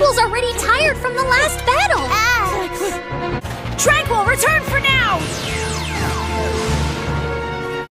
Tranquill's already tired from the last battle! Tranquill, return for now!